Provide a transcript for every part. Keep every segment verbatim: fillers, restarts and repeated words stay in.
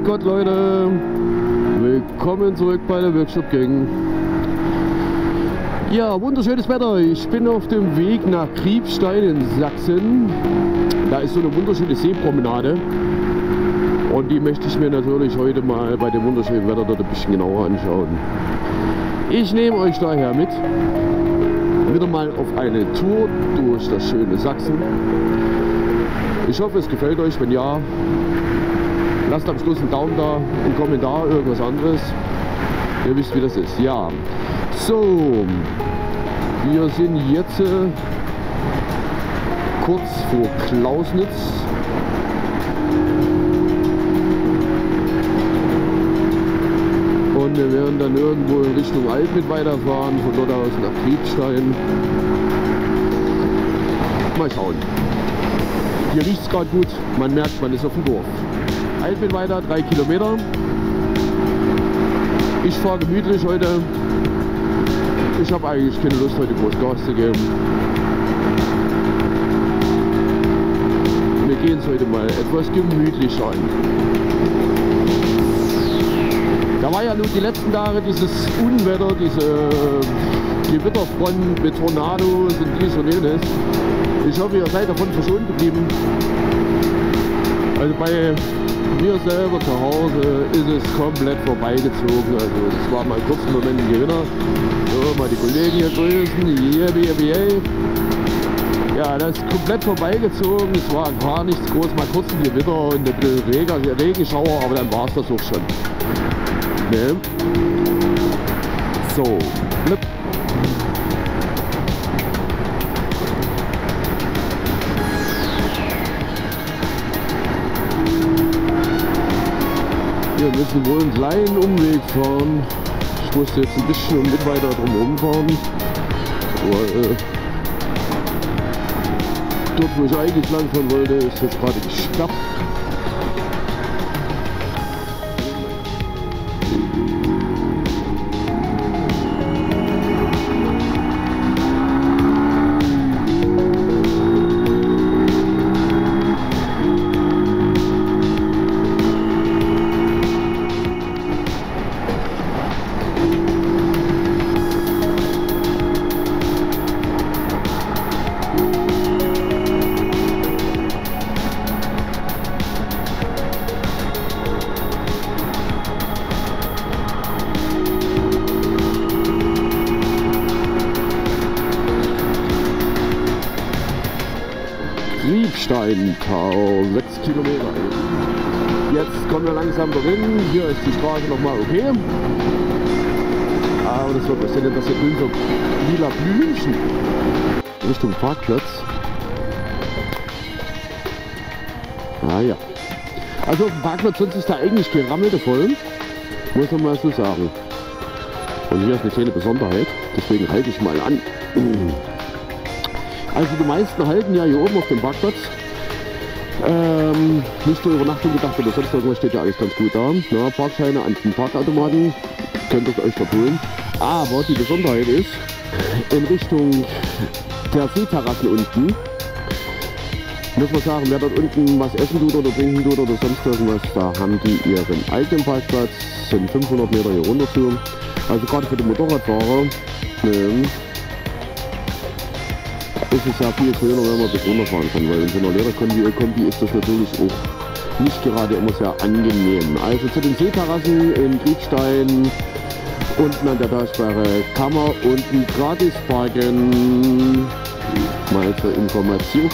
Gott, Leute! Willkommen zurück bei der Workshop Gang. Ja, wunderschönes Wetter. Ich bin auf dem Weg nach Kriebstein in Sachsen. Da ist so eine wunderschöne Seepromenade. Und die möchte ich mir natürlich heute mal bei dem wunderschönen Wetter dort ein bisschen genauer anschauen. Ich nehme euch daher mit. Wieder mal auf eine Tour durch das schöne Sachsen. Ich hoffe, es gefällt euch. Wenn ja, lasst am Schluss einen Daumen da, einen Kommentar, irgendwas anderes. Ihr wisst, wie das ist. Ja, so, wir sind jetzt äh, kurz vor Klausnitz. Und wir werden dann irgendwo in Richtung Altmit weiterfahren, von dort aus nach Kriebstein. Mal schauen. Hier riecht es gerade gut, man merkt, man ist auf dem Dorf. Altmit weiter, drei Kilometer. Ich fahre gemütlich heute. Ich habe eigentlich keine Lust, heute groß Gas zu geben. Wir gehen es heute mal etwas gemütlich an. Da war ja nun die letzten Tage dieses Unwetter, diese Gewitterfront mit Tornados und dies und jenes. Ich hoffe, ihr seid davon verschont geblieben. Also bei mir selber zu Hause ist es komplett vorbeigezogen. Also es war mal kurz einen Moment ein Gewinner. So, mal die Kollegen hier grüßen. Yeah, yeah, yeah. Ja, das ist komplett vorbeigezogen. Es war gar nichts groß. Mal kurz ein Gewitter und ein bisschen Regen, Regenschauer, aber dann war es das auch schon. Ne? So. Blip. Wir müssen wohl einen kleinen Umweg fahren. Ich musste jetzt ein bisschen mit weiter drum fahren. Aber, äh, dort, wo ich eigentlich langfahren wollte, ist jetzt gerade gesperrt. Kriebstein-Tal, sechs Kilometer. Jetzt kommen wir langsam dahin. Hier ist die Straße nochmal okay. Aber das wird, was sind denn das hier grün für lila Blümchen? Richtung Parkplatz. Ah ja. Also auf dem Parkplatz sonst ist da eigentlich gerammelte voll. Muss man mal so sagen. Und hier ist eine kleine Besonderheit. Deswegen halte ich mal an. Also die meisten halten ja hier oben auf dem Parkplatz. Ähm, nicht für Übernachtung gedacht oder sonst irgendwas, steht ja alles ganz gut da. Na, Parkscheine an den Parkautomaten, könnt ihr euch dort holen. Aber die Besonderheit ist, in Richtung der Seeterrassen unten, muss man sagen, wer dort unten was essen tut oder trinken tut oder sonst irgendwas, da haben die ihren eigenen Parkplatz, sind fünfhundert Meter hier runter zu. Also gerade für den Motorradfahrer, ne, ist es ja viel schöner, wenn man bis runterfahren kann, weil in so einer Lederkombi ist das natürlich auch nicht gerade immer sehr angenehm. Also zu den Seeterrassen in Kriebstein, unten an der Talsperre kann man unten gratis parken. Mal zur Information.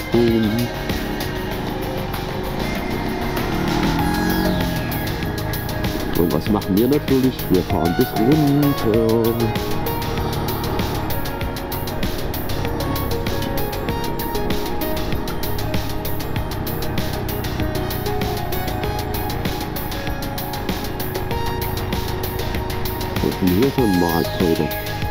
Und was machen wir natürlich? Wir fahren bis runter. Hier so ein Markt heute.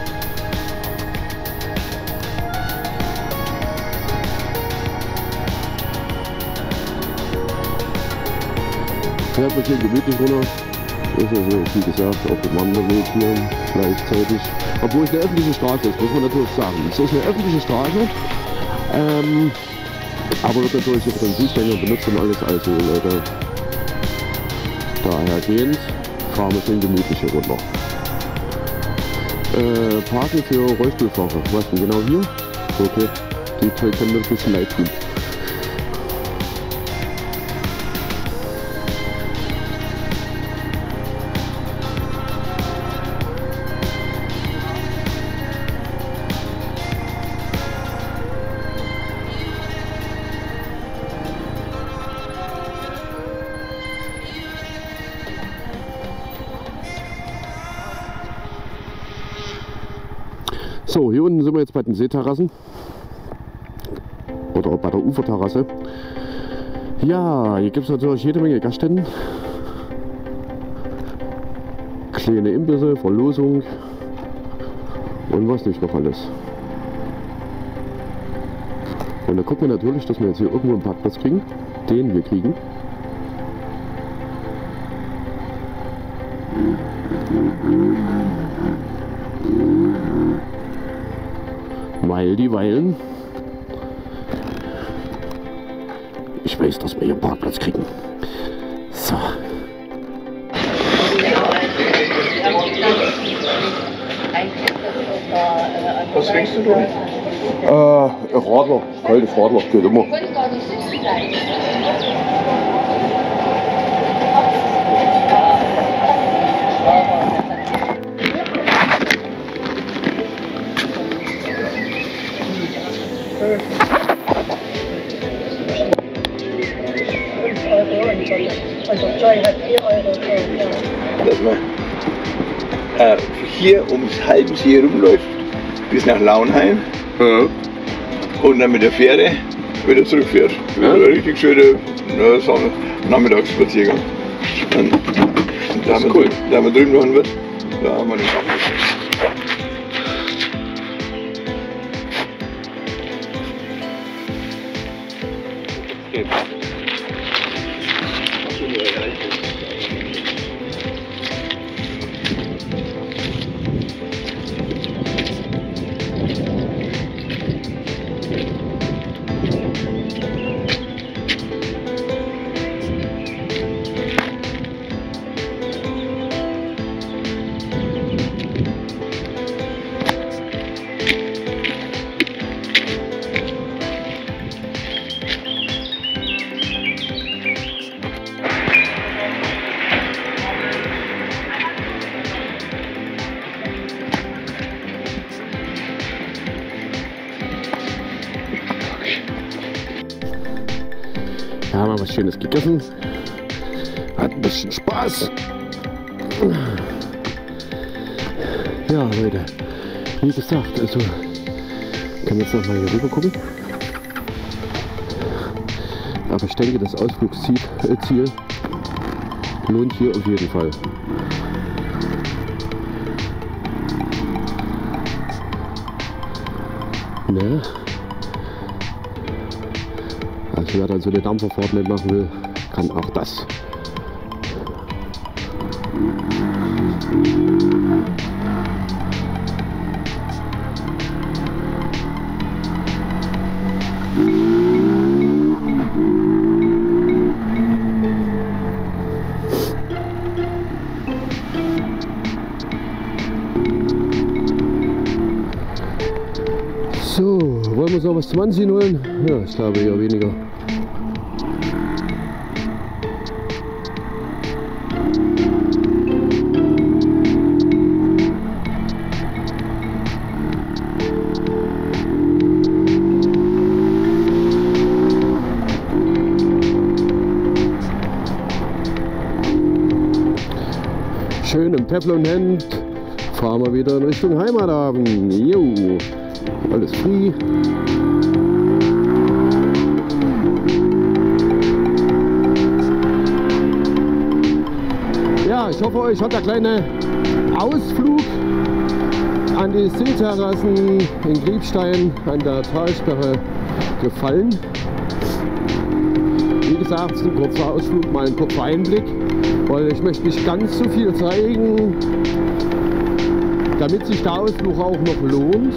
Fährt man schön gemütlich runter. Ist also, wie gesagt, auf dem Wanderweg hier gleichzeitig. Obwohl es eine öffentliche Straße ist, muss man natürlich sagen. Es ist eine öffentliche Straße. Ähm, aber wird natürlich hier von Fußgängern benutzt und alles. Also Leute, Dahergehend fahren wir schön gemütlich hier runter. Äh, Parken für Rollstuhlfahrer. Was denn genau hier? Okay, die Teil können mir ein bisschen leid tun. So, hier unten sind wir jetzt bei den Seeterrassen oder bei der Uferterrasse. Ja, hier gibt es natürlich jede Menge Gaststätten, kleine Imbisse, Verlosung und was nicht noch alles. Und da gucken wir natürlich, dass wir jetzt hier irgendwo einen Parkplatz kriegen, den wir kriegen. Weil die Weilen, ich weiß, dass wir hier einen Parkplatz kriegen. So. Was trinkst du da? Äh, Radler, kaltes Radler, geht immer. Also Joy hat vier Euro. Dass man äh, hier ums Halbensee rumläuft, bis nach Launheim, ja, und dann mit der Fähre wieder zurückfährt. Ja. Ein richtig schöner na, Nachmittagsspaziergang. Und da haben cool. wir drüben noch einen Wirt, da haben wir den Abschluss. Da haben wir was Schönes gegessen. Hat ein bisschen Spaß. Ja, Leute, wie gesagt, also kann jetzt noch mal hier rüber gucken. Aber ich denke, das Ausflugsziel äh, Ziel lohnt hier auf jeden Fall. Ne? Also wer dann so eine Dampferfahrt nicht machen will, kann auch das. So, wollen wir uns noch was zum Anziehen holen? Ja, ich glaube eher weniger. Schön im Teflonhemd fahren wir wieder in Richtung Heimathafen. Jo, alles free. Ja, ich hoffe, euch hat der kleine Ausflug an die Seeterrassen in Griebstein an der Talsperre gefallen. Wie gesagt, es ist ein kurzer Ausflug, mal ein kurzer Einblick, weil ich möchte nicht ganz so viel zeigen, damit sich der Ausflug auch noch lohnt.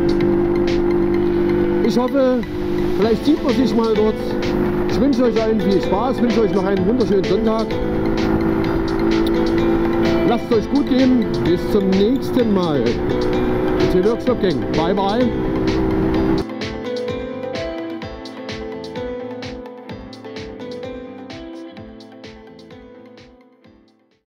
Ich hoffe, vielleicht sieht man sich mal dort. Ich wünsche euch allen viel Spaß, wünsche euch noch einen wunderschönen Sonntag lasst es euch gut gehen. Bis zum nächsten Mal. It's your Workshop Gang. Bye bye.